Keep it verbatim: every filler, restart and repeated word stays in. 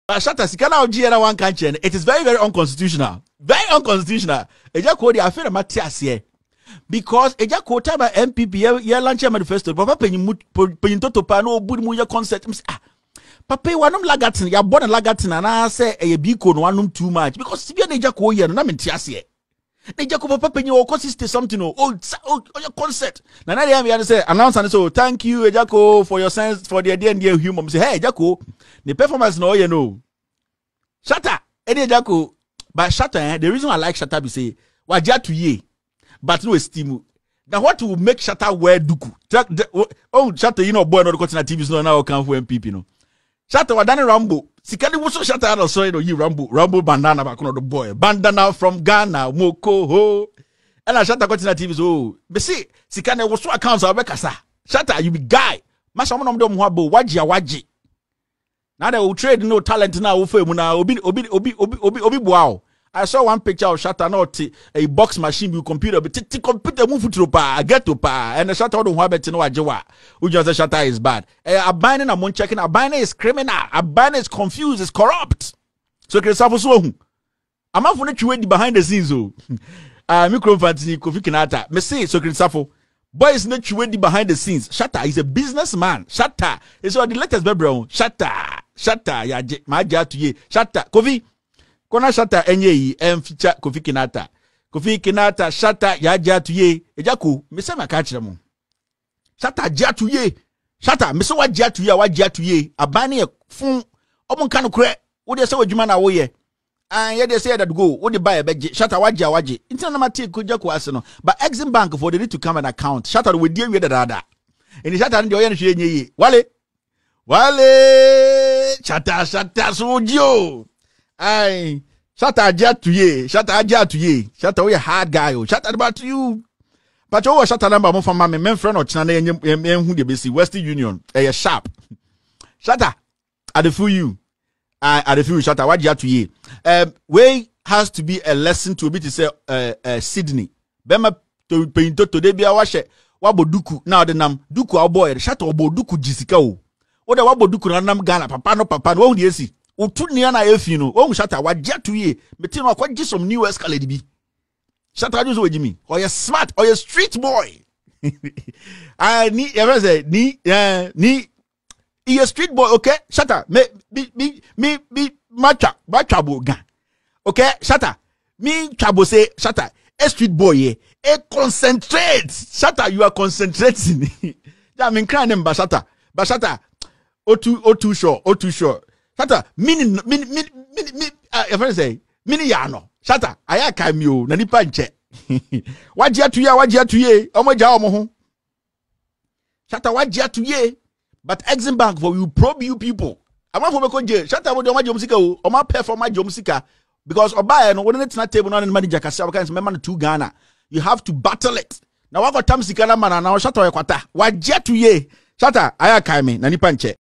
But Shatta sikana oji na one country. It is very very unconstitutional. Very unconstitutional. Eja ko dey afere mate ase. Because eja ko time M P P ye launch manifesto. Papa penyin penyin toto pa no obudi mu ye concept. Ah. Papa wanom lagatin ya born lagatin na say e biko no wanom too much because sibia na eja ko ye no na menti ase. Na eja ko papa penyin o consist something o oh your concept. Na na dey am say announce and so thank you eja ko for your sense for the idea and the humor. Say hey eja ko the performance no ye no. Shatta any eja ko but Shatta eh, the reason I like Shatta be say waja to ye but no esteem. Now what will make Shatta wear duku? Oh Shatta you know boy no the continent T V no now come for M P P no. Shatta wadane Rambo. Sikani wuso Shatta no so you know you Rambo Rambo bandana back on the boy. Bandana from Ghana moko ho. And Shatta continent T V so be see sikani wuso accounts abekasa. Shatta you be guy. Masha mo no mo habo waji waji. Now they will trade no talent now obi obi obi obi obi obi wow. I saw one picture of Shatta not a box machine with computer, but the computer move to pa, get to pa, and the Shatta don't have it no ajewa. Who just say Shatta is bad. A binding a mon checking, a binding is criminal, a binding is confused, is corrupt. So can suffer so. I'm not for the behind the scenes. Oh, uh, micro fancy Kofi Kinata. Me say so can suffer. Boy is not the behind the scenes. Shatta is a businessman. Shatta is all the latest baby. Shatta, Shatta, ya ma ja to ye. Shatta, Kofi. Kona Shatta enye yi em feature Kofi Kinata. Kofi Kinata Shatta ya ja tuye. Ejako me se maka kire mo. Shatta ja tuye. Shatta me se wa ja tuye wa ja tuye. Abane e fun omo nka no kure. Wo de se wadwuma na wo ye. An ye de say that go. Wo de buy e beje. Shatta wa ja waje. Intina na mate ko ja ko ase no. But Exim Bank for the need to come an account. Shatta we dey we da da. Eni Shatta ndi oye no hwe enye yi. Wale. Wale. Shatta Shatta sojo. Aye, Shatta aja to ye, Shatta aja to ye, Shatta we a hard guy, oh, Shatta about you. But you over Shatta number one from my men friend or China and who they be see Western Union, a sharp. Shatta, I the fool you. I I the fool Shatta, what you to ye. Um, way has to be a lesson to be to say uh, uh Sydney. Bema to paint to de be a washe, wabo duku, now the nam duku our boy, Shatta obo duku jisika o. What the wabo duku na nam Ghana, papa no papa, no one see. Utu ni na efi no o Shatta wagia to ye meti no akwaji some new escalade bi Shatta just we Jimmy or you smart or you street boy I ni ever say ni eh ni you street boy okay Shatta me me me me me macha macha boga okay Shatta me chabo say Shatta a street boy ye e concentrate Shatta you are concentrating that mean cry them Shatta but Shatta o too o too sure o too sure Shatta mini mini mini mini uh if say mini ya no Shatta aya ka mi o na nipa nche waje atuye waje atuye omo ja omo ho Shatta waje atuye but Exim Bank for you probe you people ama for me ko je Shatta wo de omo jom sika o omo perform jom sika because oba no won net na table no manager ka say kan me man two Ghana you have to battle it na wa go tam sika na man na Shatta wa kwata waje atuye Shatta aya ka mi na nipa nche